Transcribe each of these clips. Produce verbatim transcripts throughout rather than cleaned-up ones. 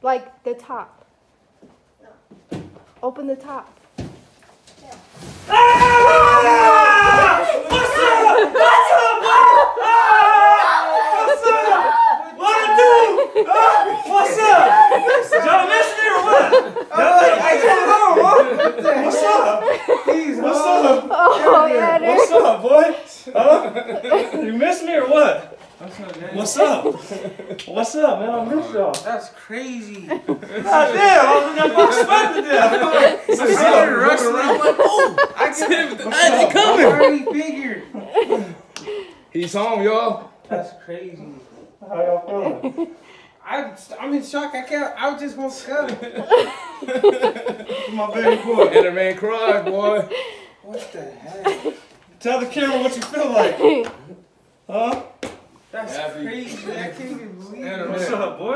Like the top. No. Open the top. Yeah. Ah! What's up? What's up, boy? Ah! What's up? What it do? Ah! What's up? Y'all listening or what? Hey, come on, boy. What's up? What's up? Oh, yeah, dude. What's up, boy? Huh? You miss me or what? What's up, man? What's up? What's up, man? I miss y'all. That's crazy. God damn, I was not expecting that. What's up? Rushing around like, oh, I get it. I already figured. He's home, y'all. That's crazy. How y'all feeling? I'm, I'm in shock. I can't. I just woke up. My baby boy. And the man cried, boy. What the heck? Tell the camera what you feel like. Huh? That's Happy. crazy. I can't even believe And it. What's up, boy?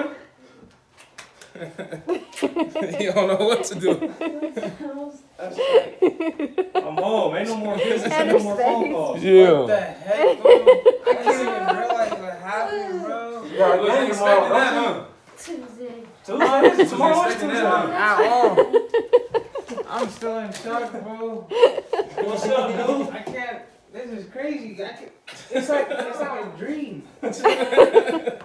He don't know what to do. That's right. I'm home. Ain't no more business. Ain't no more phone calls. What the Yeah. heck, bro? I can't even realize what happened, bro. Yeah, I wasn't expecting that, huh? Tuesday. Tuesday? Tomorrow is Tuesday. At all. I'm still in shock, bro. What's up, dude? I can't. This is crazy. I can't. It's like it's like a dream.